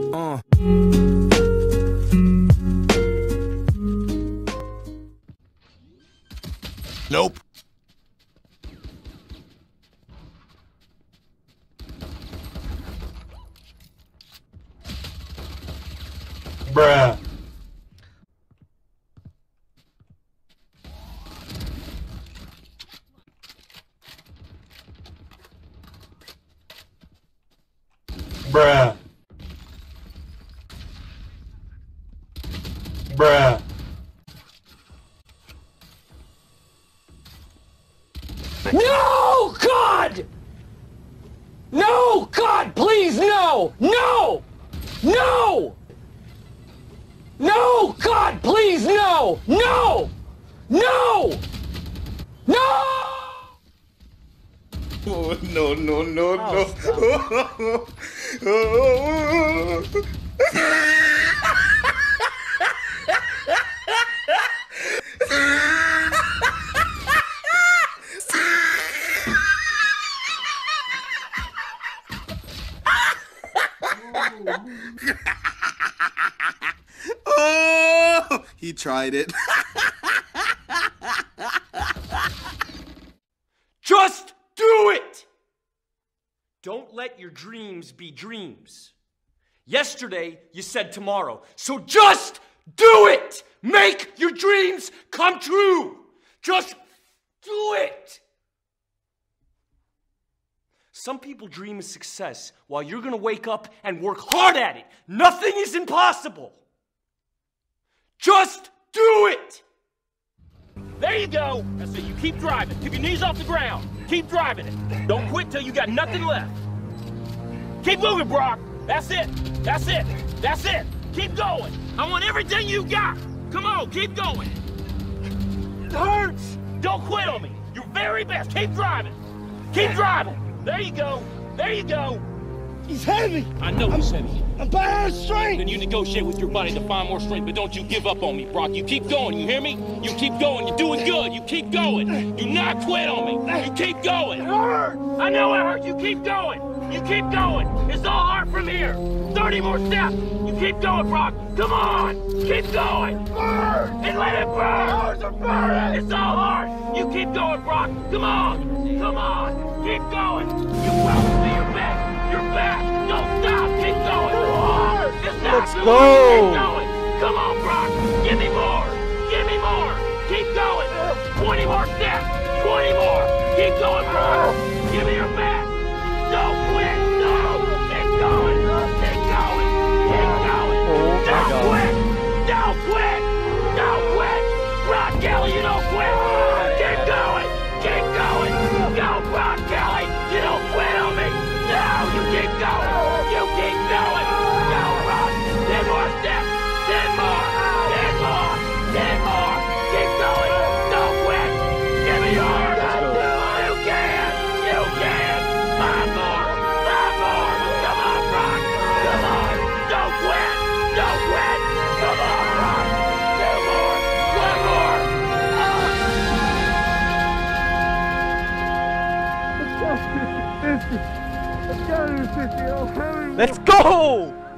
Nope. Bruh. Bruh. Bruh. No, God! No, God, please, no! No! No! No, God, please, no! No! No! No! Oh, no, no, no, Oh, no. Oh, he tried it. Just do it! Don't let your dreams be dreams. Yesterday, you said tomorrow. So just do it! Make your dreams come true! Just do it! Some people dream of success while you're gonna wake up and work hard at it. Nothing is impossible. Just do it! There you go. That's it. You keep driving. Keep your knees off the ground. Keep driving it. Don't quit till you got nothing left. Keep moving, Brock. That's it. That's it. That's it. Keep going. I want everything you got. Come on, keep going. It hurts. Don't quit on me. Your very best. Keep driving. Keep driving. There you go. There you go. He's heavy. I know he's heavy. I'm bad out of strength. Then you negotiate with your body to find more strength, but don't you give up on me, Brock. You keep going, you hear me? You keep going, you're doing good. You keep going. Do not quit on me. You keep going. It hurts. I know it hurts. You keep going. You keep going. It's all hard from here. 30 more steps. You keep going, Brock. Come on. Keep going. Burn. And let it burn. Burn. It's all hard. You keep going, Brock. Come on. Come on. Keep going. You will do your best. Your best. Don't stop. Keep going. It's not Let's too go. late. Keep going. Come on, Brock. Give me more. Give me more. Keep going. 20 more steps. 20 more. Keep going, Brock. Give me your best. Don't quit. No. Keep going. Keep going. Keep going. Don't quit. Don't quit. Don't quit. Brock Kelly, you don't quit. Keep going. Keep going. Go, Brock Kelly. You don't quit on me. No, you keep going. You keep going. Go, Brock. 10 more steps. 10 more. 10 more. 10 more. Keep going. Don't quit. Give me yours. You can. You can. 5 more. 5 more. Come on, Brock. Come on. Don't quit. Don't quit. Come on, Brock. 2 more. 1 more. Let's go. 50. Let's go. 50. Oh, hurry. Let's go!